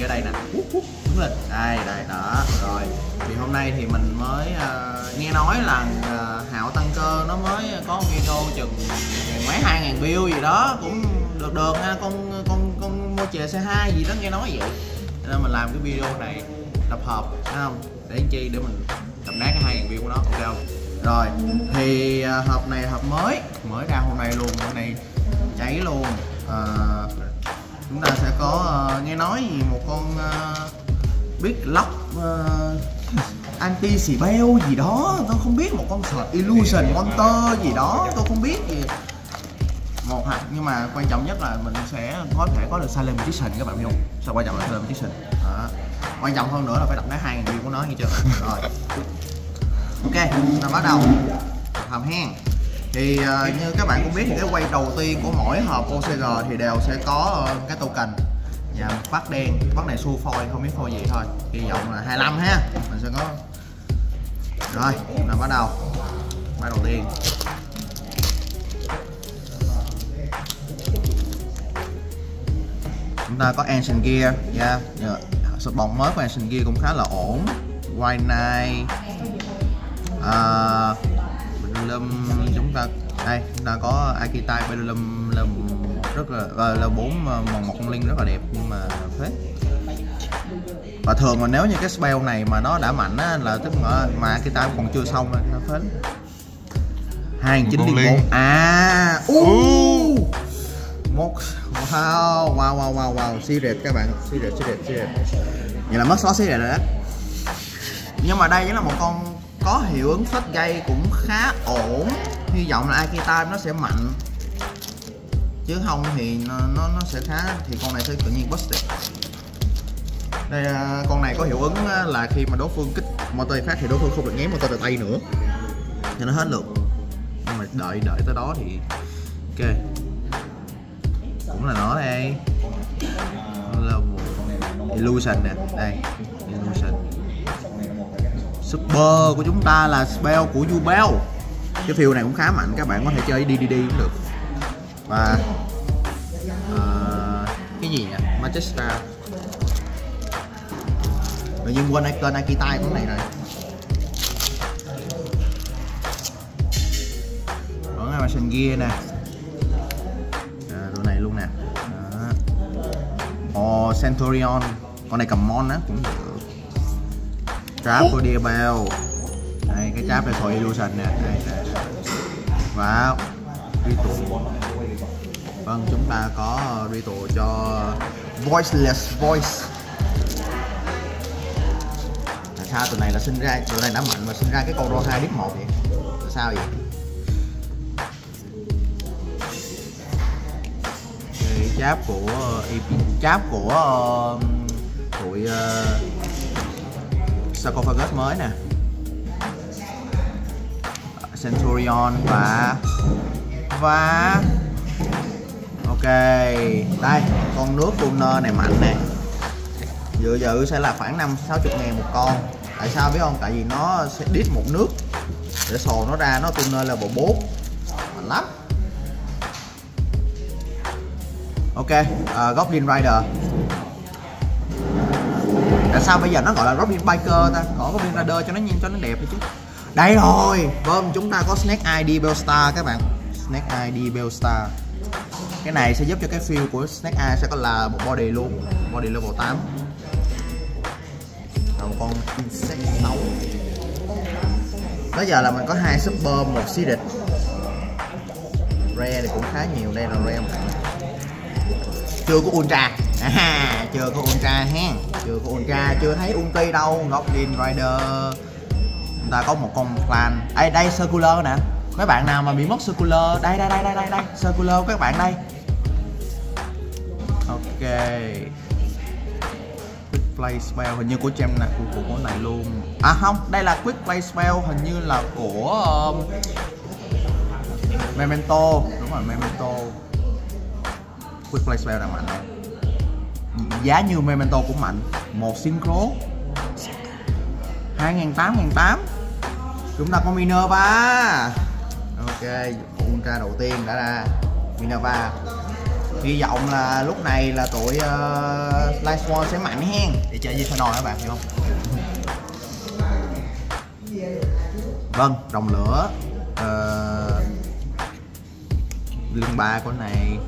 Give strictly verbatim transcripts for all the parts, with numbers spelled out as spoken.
ở đây nè, đứng lên đây đây đó. Rồi thì hôm nay thì mình mới uh, nghe nói là uh, Hạo Tăng Cơ nó mới có video chừng mấy hai ngàn view gì đó, cũng được được ha. Con con con mua chè xê hai gì đó nghe nói vậy, nên mình làm cái video này tập hợp, thấy không, để làm chi để mình tập nát cái hai ngàn view của nó, ok không? Rồi thì uh, hộp này hộp mới mới ra hôm nay luôn, hôm nay cháy luôn. Uh, chúng ta sẽ có uh, nghe nói gì một con uh, Big Lock uh, anti xì beo gì đó, tôi không biết, một con Sword Illusion Monster gì đó, tôi không biết gì một hạt. Nhưng mà quan trọng nhất là mình sẽ có thể có được Silent Magician các bạn biết không? Sao quan trọng là Silent Magician đó. Quan trọng hơn nữa là phải đập nát hai ngàn view của nó, nghe chưa? Rồi ok, ta bắt đầu hầm hen. Thì uh, như các bạn cũng biết thì cái quay đầu tiên của mỗi hộp ô xê giê thì đều sẽ có uh, cái token và phát đen, phát này xua phôi, không biết phôi gì thôi, hy vọng là hai mươi lăm ha, mình sẽ có. Rồi nào bắt đầu bắt đầu tiên. Chúng ta có Ancient Gear nha, yeah. Sụp bóng mới của Ancient Gear cũng khá là ổn. White Knight, uh, Bedlam, chúng ta đây chúng ta có Archetype Bedlam là rất là là bốn màu một con linh rất là đẹp, nhưng mà phết. Và thường mà nếu như cái spell này mà nó đã mạnh á, là tức mà mà Archetype còn chưa xong rồi nó phết. Hai nghìn chín trăm linh bốn à uh. Một wow wow wow wow wow secret các bạn, secret secret secret. Vậy là mất slot secret rồi đó. Nhưng mà đây vẫn là một con có hiệu ứng phết gây cũng khá ổn, hy vọng là Archetype nó sẽ mạnh, chứ không thì nó nó, nó sẽ khá, thì con này sẽ tự nhiên busted. Đây con này có hiệu ứng là khi mà đối phương kích motor phát thì đối phương không được ném motor từ tay nữa, cho nó hết lượt. Nhưng mà đợi đợi tới đó thì ok, cũng là nó đây, là Illusion nè, đây Illusion. Super của chúng ta là spell của Yubel. Cái phiêu này cũng khá mạnh, các bạn có thể chơi đi đi đi cũng được. Và uh, cái gì nhỉ? Magistra. Tự nhiên quên tên Archetype của này rồi. Còn cái Ancient Gear nè. À, đồ này luôn nè. Ồ, oh, Centurion. Con này cầm mon á cũng được. Trap của Diabel. Đây, cái trap này for Illusion nè. Đây, đây, đây. Wow, ritual. Vâng, chúng ta có ritual cho Voiceless Voice. Là sao tụi này là sinh ra, tụi này đã mạnh mà sinh ra cái con Roha Deep một vậy? Là sao vậy? Cái trap của trap của uh, tụi uh, Sarcophagus mới nè, Centurion và và ok, đây con nước tuner này mạnh nè, dự dự sẽ là khoảng năm sáu mươi ngàn một con. Tại sao biết không? Tại vì nó sẽ đít một nước để sồ nó ra, nó tuner level bốn mạnh lắm. Ok, uh, Goblin Rider. Tại sao bây giờ nó gọi là Goblin Biker ta? Gọi Goblin Rider cho nó nhìn cho nó đẹp đi chứ. Đây rồi, vâng, chúng ta có Snake i đê Bellstar các bạn. Snake i đê Bellstar. Cái này sẽ giúp cho cái feel của Snake Eye sẽ có là một body luôn, body level tám. Rồi một con insect nấu. Bây giờ là mình có hai super, một seeded. Rare thì cũng khá nhiều, đây là rare một bạn. Chưa có ultra. À, chưa có ultra ha. Chưa có ultra, chưa thấy ulti đâu. Goblin Rider. Chúng ta có một con clan. Đây đây circular nè. Mấy bạn nào mà bị mất circular, đây đây đây đây đây đây, circular của các bạn đây. Ok. Quick play spell hình như của Gem nè, của, của của này luôn. À không, đây là quick play spell hình như là của um, Memento, đúng rồi, Memento. Quick play spell là mạnh này. Giá như Memento cũng mạnh. Một synchro hai nghìn tám trăm, tám trăm. Chúng ta có Minerva. Ok, ultra đầu tiên đã ra Minerva. Hy vọng là lúc này là tụi uh, Liveswan sẽ mạnh hen để chơi gì nồi các bạn hiểu không? Vâng, rồng lửa uh, lưng ba con này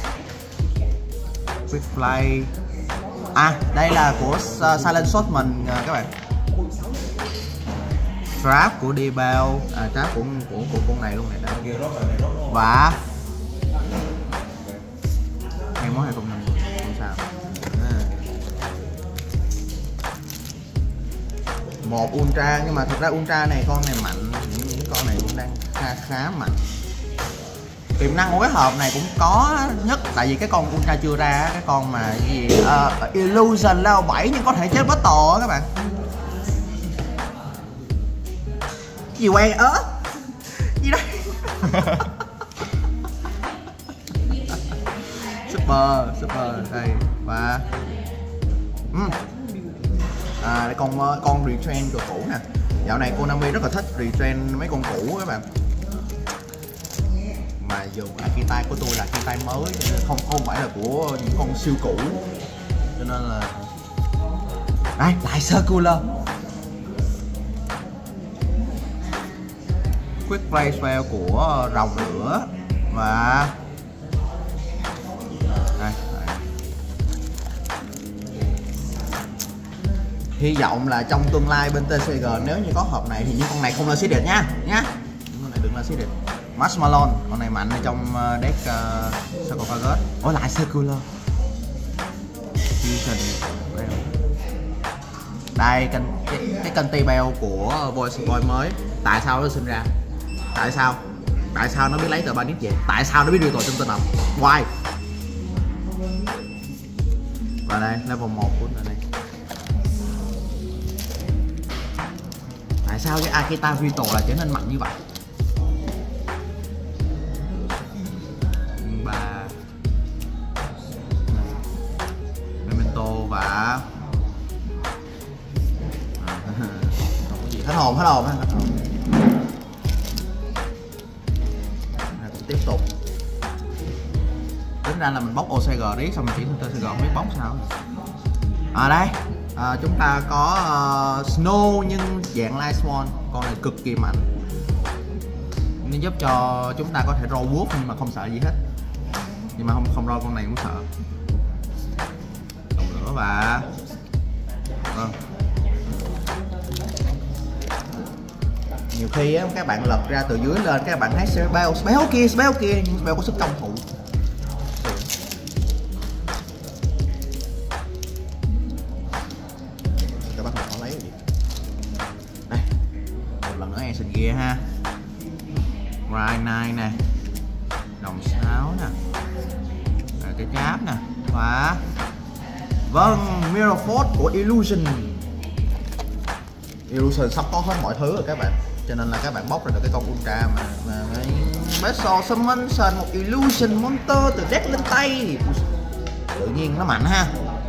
Quick Play. À đây là của uh, Silent Shotman uh, các bạn. Trap của Debel, à trap của của của con này luôn này đây. Và em món hai không năm không sao. À. Một Ultra, nhưng mà thực ra Ultra này con này mạnh, những, những con này cũng đang khá khá mạnh. Tiềm năng của cái hộp này cũng có nhất, tại vì cái con Ultra chưa ra, cái con mà gì uh, Illusion level bảy nhưng có thể chết battle á các bạn. Gì quay ớ gì đây. Super super đây và uhm. à đây con con retrain của cũ nè. Dạo này Konami rất là thích retrain mấy con cũ các bạn, mà dùng Akitai của tôi là Akitai mới cho nên không không phải là của những con siêu cũ, cho nên là đây lại Circular Quick Play Spell của rồng lửa và đây, đây. Hy vọng là trong tương lai bên tê xê giê nếu như có hộp này thì những con này không là seeded nha nhá, những con này đừng là seeded. Marshmallow con này mạnh ở trong deck uh, Sarcophagus. Ôi lại Circular Fusion. Đây cái, cái kênh T-Bell của Voice Boy mới. Tại sao nó sinh ra? Tại sao? Tại sao nó biết lấy tờ ba nít vậy? Tại sao nó biết đưa tội trong tên ẩm? Why? Và đây level một của nó đây. Tại sao cái Akita Vital là trở nên mạnh như vậy? Ba Memento và không có gì hết hồn hết hồn hết hồn. Tiếp tục tính ra là mình bóc ô xê giê đi xong mình chỉ tê xê giê không biết bóc sao. À đây à, chúng ta có uh, Snow nhưng dạng Liveswan, con này cực kỳ mạnh nên giúp cho chúng ta có thể roll Wolf nhưng mà không sợ gì hết, nhưng mà không không roll con này cũng sợ. Còn nữa và vâng, nhiều khi á, các bạn lật ra từ dưới lên các bạn thấy spell spell kia spell kia nhưng spell có sức công thủ. Các bạn có lấy gì đây một lần nữa Ancient Gear ha, Ride Nine nè, đồng sáo nè, rồi cái cháp nè và vâng Mirror Force của Illusion. Illusion sắp có hết mọi thứ rồi các bạn, cho nên là các bạn bóc ra được cái con Ultra mà, mà Special Summon một Illusion Monster từ deck lên tay tự nhiên nó mạnh ha.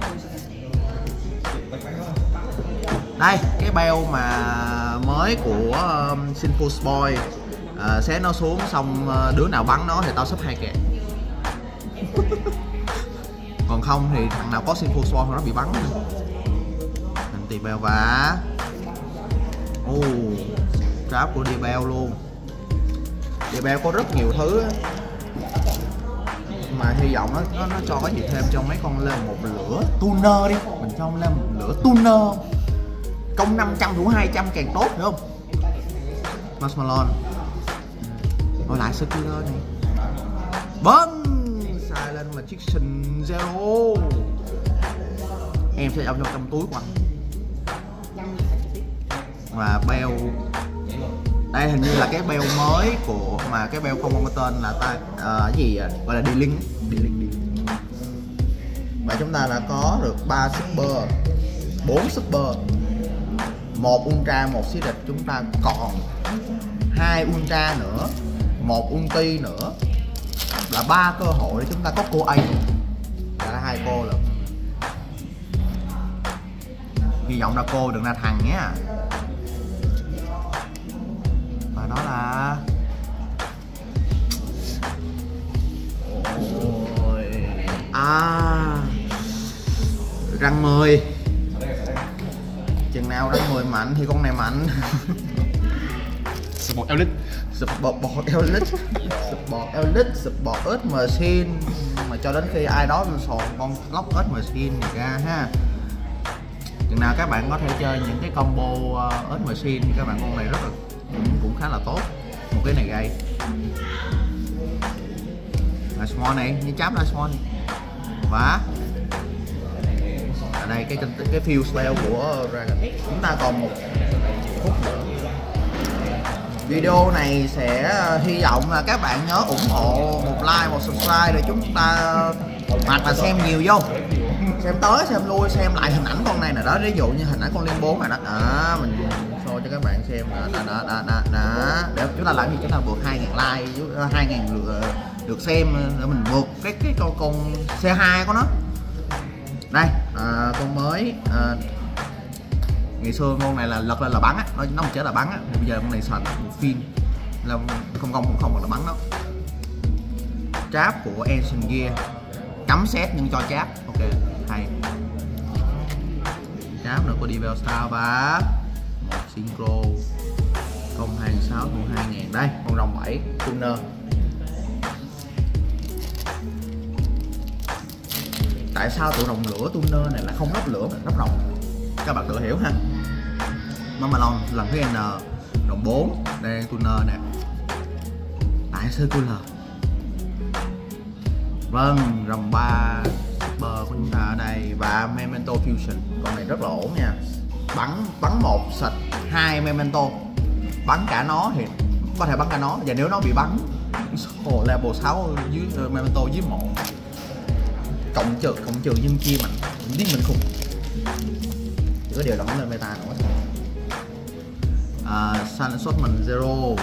Đây cái bell mà mới của um, Sinful Boy, uh, xé nó xuống xong uh, đứa nào bắn nó thì tao sắp hai kẹt. Còn không thì thằng nào có Sinful Boy nó bị bắn. Thành tì bell và oh, trap của Debel luôn. Debel có rất nhiều thứ á, mà hy vọng nó, nó, nó cho cái gì thêm cho mấy con lên một lửa tuner đi, mình cho lên một lửa tuner công năm trăm đủ hai trăm càng tốt, hiểu không? Marshmallow rồi lại Circular này. Vâng, Silent Magician Zero. Em sẽ trong trong túi của anh. Và bell đây hình như là cái bell mới của mà cái bell không có tên là ta uh, cái gì à? Gọi là D-Link D-Link. Và chúng ta đã có được ba super, bốn super, một Ultra, một seeded. Chúng ta còn hai Ultra nữa, một Ulti nữa, là ba cơ hội để chúng ta có cô A, là hai cô lận. Hy vọng là cô đừng là thằng nhé. Và đó là ôi răng mười. Chừng nào răng mười mạnh thì con này mạnh. Support Elite. Support Elite. Support Elite, Support Earth Machine. Mà cho đến khi ai đó sòn con Lock Earth Machine này ra ha. Chừng nào các bạn có thể chơi những cái combo uh, Earth Machine, các bạn con này rất là cũng, cũng khá là tốt. Một cái này gây Small này, như cháp Small này. Và ở đây cái cái field spell của Dragon. Chúng ta còn một phút nữa. Video này sẽ hy vọng là các bạn nhớ ủng hộ một like, một subscribe để chúng ta, hoặc là xem nhiều vô, xem tới xem lui, xem lại hình ảnh con này nè đó, ví dụ như hình ảnh con Liên bốn này đó, đó mình show cho các bạn xem đó, đó, đó, đó, đó, đó. Để chúng ta làm gì, chúng ta vượt hai nghìn like, hai nghìn lượt được xem để mình vượt cái cái con con xê hai của nó. Đây à, con mới à, ngày xưa con này là lật lên là bắn á, nó nó không chết là bắn á, thì bây giờ con này sành một phim là không không cũng không còn là bắn đâu. Trap của Ancient Gear, cắm set nhưng cho trap, ok hay. Trap nữa có Divel Star và một synchro không hai sáu của hai nghìn. Đây con rồng bảy tuner. Tại sao tụi rồng lửa tuner này là không lắp lửa mà lắp rồng, các bạn tự hiểu ha. Mamalon lần thứ N rồng bốn, đây tuner nè, tại circular. Vâng, rồng ba super của chúng ta ở đây và Memento Fusion, con này rất là ổn nha. Bắn bắn một sạch hai Memento, bắn cả nó thì có thể bắn cả nó, và nếu nó bị bắn oh, level sáu dưới uh, Memento dưới một, cộng trừ cộng trừ nhân chia mạnh giết mình khùng, chỉ có điều đóng lên meta nữa thôi. Uh, Silent Shotman Zero,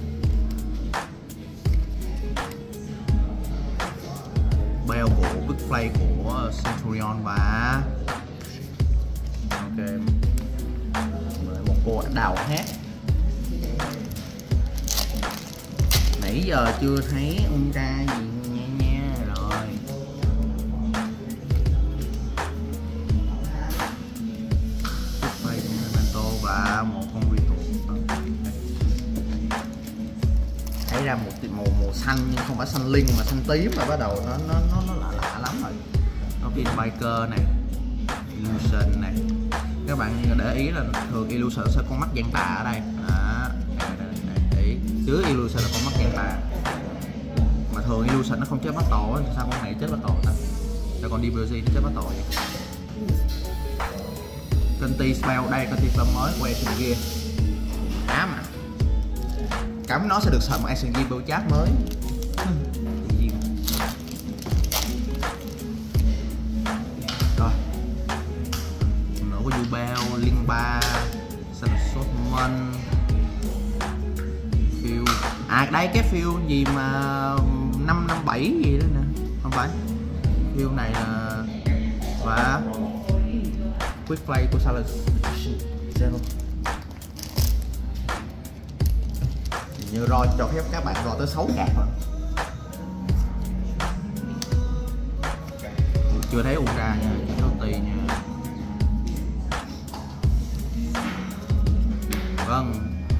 bell của Big Play của Centurion và ok một cô đào hát. Nãy giờ chưa thấy Ultra gì nha nha rồi. Big Play Memento và một con Ritual. Thấy ra một màu màu xanh nhưng không phải xanh linh mà xanh tím, mà bắt đầu nó nó nó, nó lạ lạ lắm rồi. Nó pin biker này, illusion này, các bạn để ý là thường illusion sẽ có con mắt gian tà ở đây đó, đây, đây, đây, để ý chứ illusion là con mắt gian tà, mà thường illusion nó không chết bắt tổ, sao con này chết bắt tổ ta, sao con Divergy nó chết bắt tổ vậy. Conti spell đây, Conti spell mới của Ancient Gear, ám à, cắm nó sẽ được sợ một Ancient Gear bưu chat mới. Rồi nữa có Jubel, Linh ba, Silent Shotman, phiêu à đây cái phiêu gì mà năm năm bảy gì đó nè, không phải phiêu này là và Quick Play của Silent Zero. Như rồi cho phép các bạn rồi tới sáu card rồi, chưa thấy Ultra nha, đầu tiên nha. Vâng,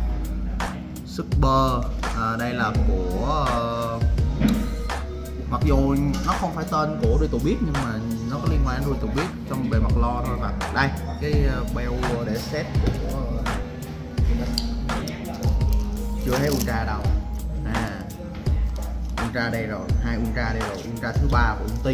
Super à, đây là của uh, mặc dù nó không phải tên của Ritual Beat nhưng mà nó có liên quan đến Ritual Beat trong bề mặt lo thôi. Và đây cái uh, bell để set của uh, chưa thấy Ultra đâu. À, Ultra đây rồi, hai Ultra đây rồi, Ultra thứ ba của Ulti.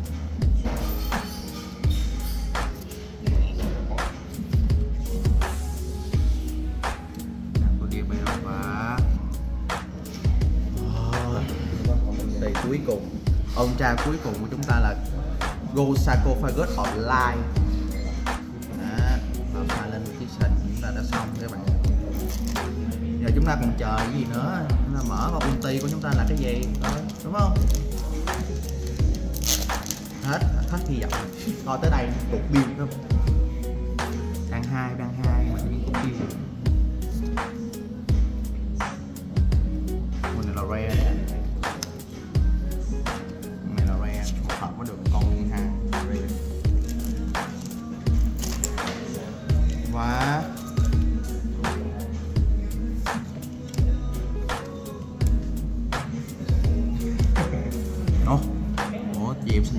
Và cuối cùng, Ultra cuối cùng của chúng ta là Go Sarcophagus Online. Đó, và Silent Magician chúng ta đã xong các bạn. Giờ chúng ta còn chờ cái gì nữa, chúng ta mở vào ulti của chúng ta là cái gì đó, đúng không? Hết hết hy vọng. Coi tới đây tụt bill không? Đang hai đang hai mà chỉ tụt bill. Con này là rare đấy. Con này là rare, thật mới được con liên hai rare.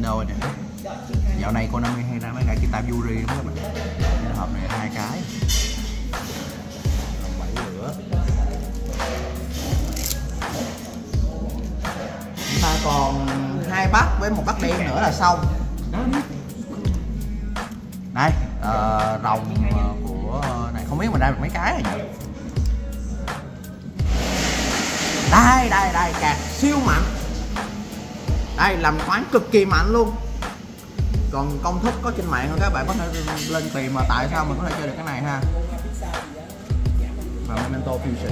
đâu nè. Dạo này Konami hay ra mấy cái guitar Yuri đúng không các bạn? Nên hộp này hai cái. Bảy lửa. Chúng ta còn hai bát với một bát đen nữa là xong. Đây, uh, rồng của này không biết mà ra được mấy cái rồi nhỉ? Đây, đây, đây, cạc siêu mạnh. Đây, làm khoáng cực kỳ mạnh luôn. Còn công thức có trên mạng các bạn có thể lên tìm mà tại sao mình có thể chơi được cái này ha. Và Memento Fusion.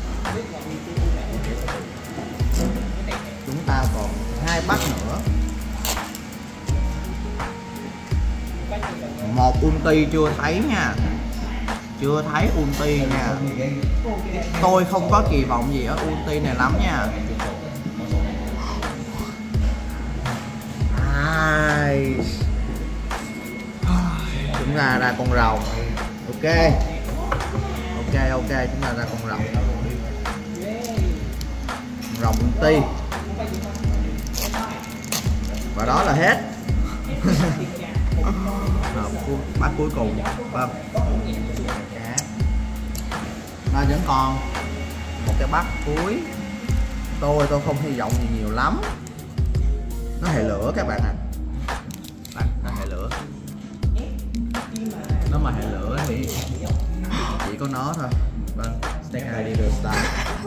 Chúng ta còn hai bát nữa. Một ulti chưa thấy nha. Chưa thấy ulti nha. Tôi không có kỳ vọng gì ở ulti này lắm nha. Nice. Chúng ta ra con rồng. Ok. Ok ok chúng ta ra con rồng. Rồng ulti. Và đó là hết. Bát cuối cùng. Vâng. Nó vẫn còn một cái bát cuối. Tôi tôi không hy vọng gì nhiều lắm. Nó hệ lửa các bạn ạ. À. Nó hệ lửa. Nó mà hệ lửa thì chỉ có nó thôi. Vâng. Snake Rider Style.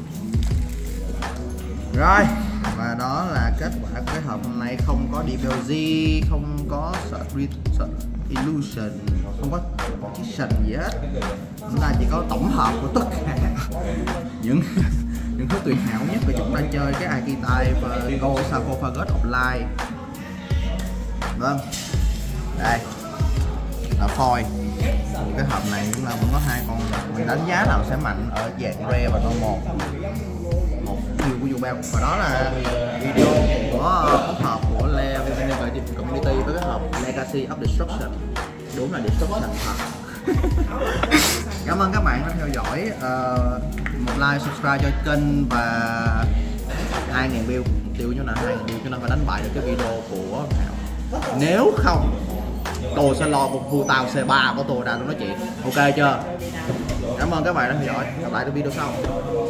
Rồi. Và đó là kết quả của cái hộp hôm nay. Không có đê pê lờ giê, không có Illusion, không có Competition gì hết. Chúng ta chỉ có tổng hợp của tất cả những những thứ tuyệt hảo nhất về chúng ta chơi cái Archetype và Gold Sarcophagus of Light. Vâng, đây là foil. Cái hộp này chúng ta vẫn có hai con, mình đánh giá nào sẽ mạnh ở dạng rare và normal. Một nhiều của Yubel. Và đó là video của phối hợp của Le Community với cái hộp Legacy of Destruction. Đúng là Destruction thật. Cảm ơn các bạn đã theo dõi. Uh, một like, subscribe cho kênh và hai nghìn view. Tiêu cho nó hai nghìn view cho nó phải đánh bại được cái video của Hảo. Nếu không tôi sẽ lo một khu tàu xê ba của tôi ra tôi nói chuyện. Ok chưa? Cảm ơn các bạn đã theo dõi. Gặp lại trong video sau.